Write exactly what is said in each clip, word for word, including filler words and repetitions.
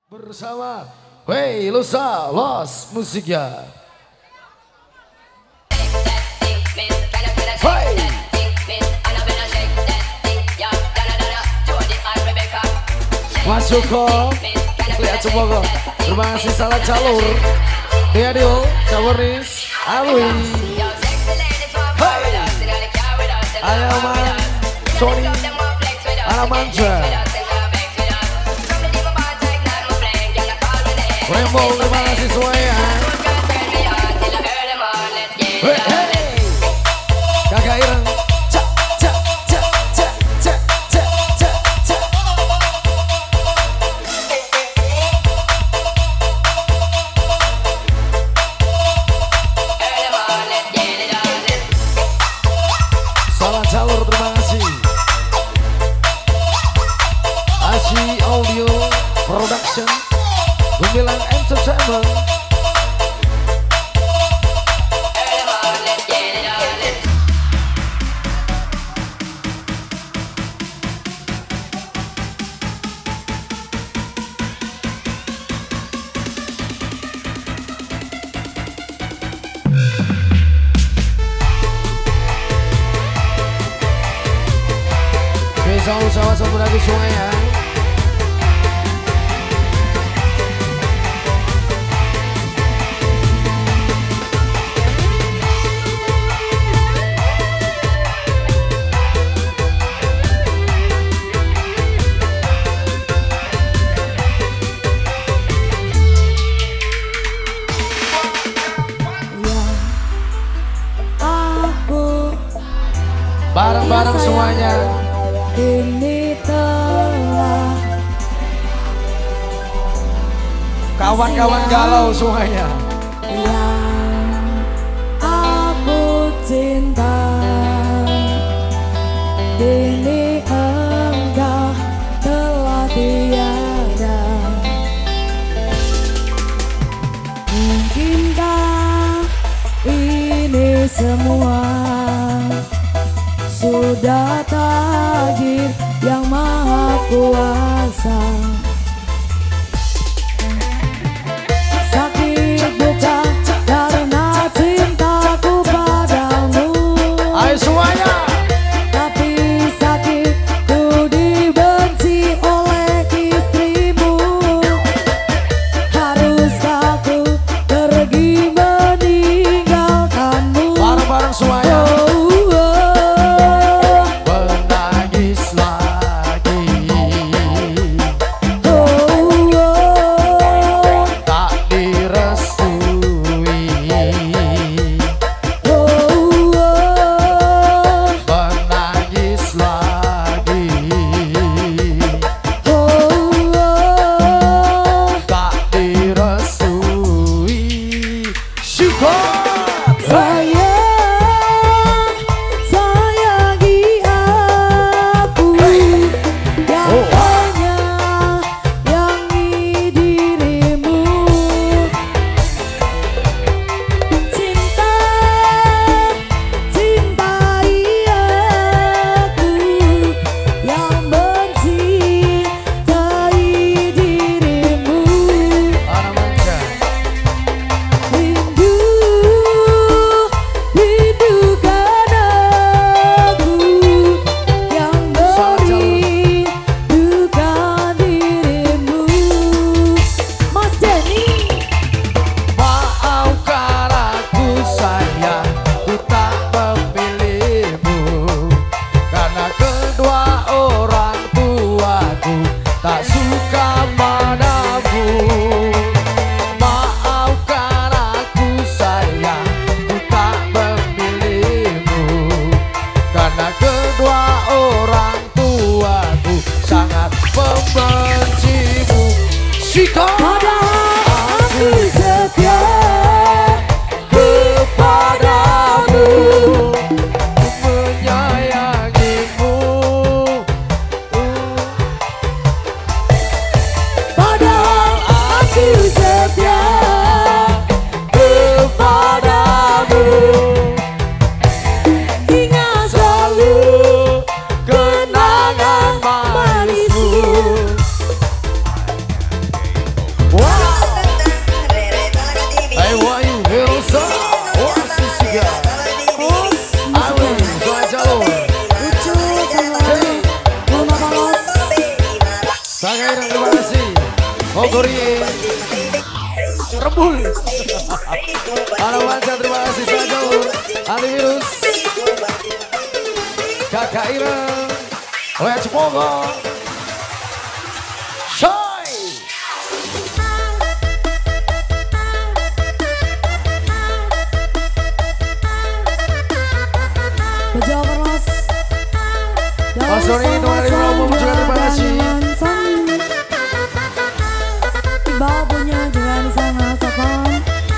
Bersama Wey Lusa Los Musiknya. Hey. Mas Joko, lihat coba kok. Terima kasih salah jalur. Diadil, Cawernis, Alwi. Hey. Ayaman, Sony, Alamanja. Rembo, terima kasih semuanya. Hey, hey. Kakak Ireng. Cak, cak, cak, cak, cak, cak, cak, cak. Salah jalur, terima kasih. Aji Audio Production, Gemilang Entertainment. Besok sama-sama berlaku semuanya. Bareng-bareng semuanya. Ini telah Kawan-kawan galau semuanya. yang aku cinta, ini engkau telah tiada. Mungkinkah ini semua sudah takdir yang maha kuasa? Sakit bukan karena cintaku padamu, Ayo semuanya. tapi sakit ku dibenci oleh istrimu. Haruskah ku pergi meninggalkanmu? Bareng-bareng semuanya. Oh, Ogori Rebul Alamanca terima kasih Sajaur Antivirus Kakak Ireng Let's Mogo Shy Pejabat Mas Mas Doni dua ribu dua puluh juga terima kasih Babunya juga di sana Safan.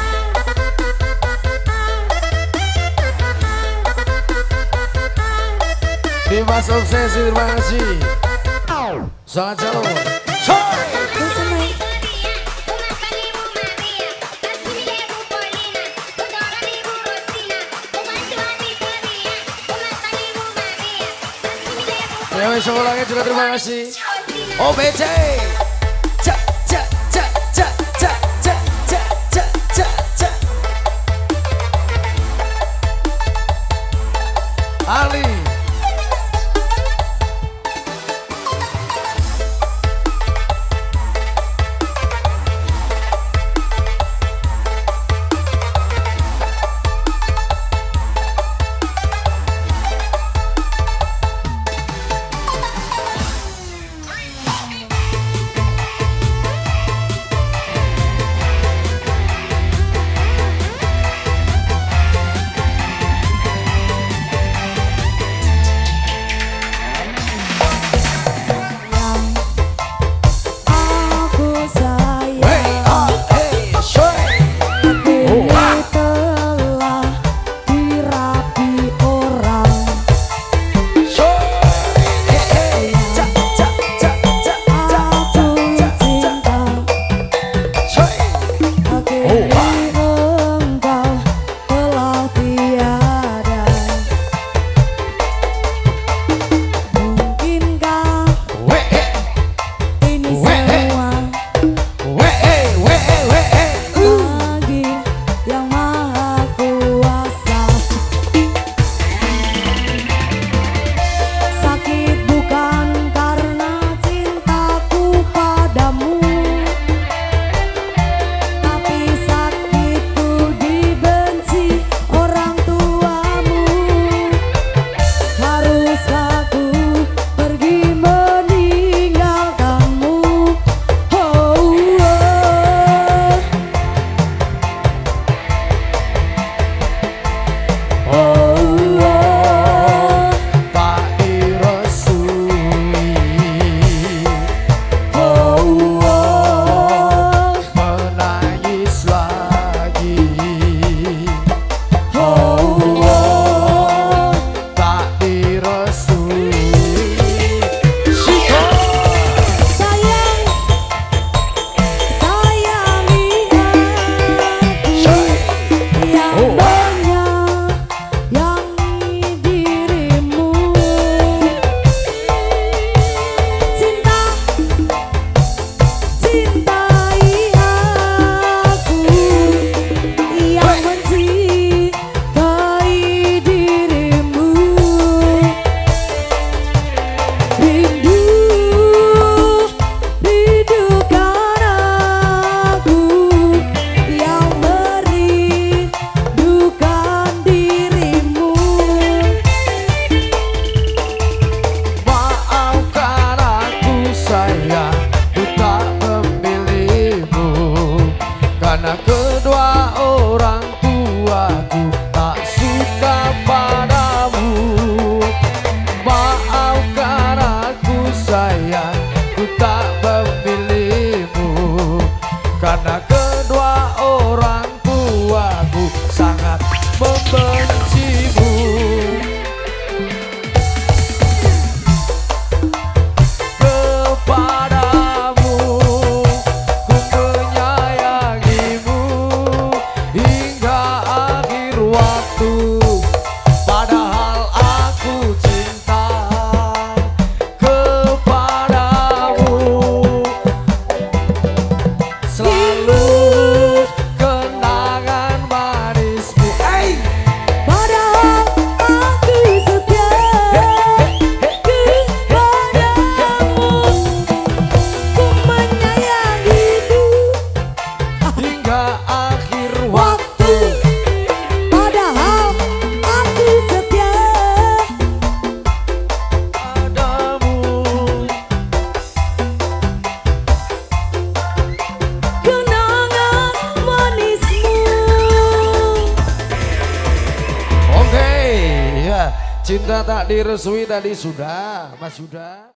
Dimas Obsesi terima kasih Sangat jalur Dewi Sokolangnya juga terima kasih O B C Cak cak cak cak cak cak cak cak cak cak Ali Menyayangi Cinta tak direstui tadi sudah, Mas sudah.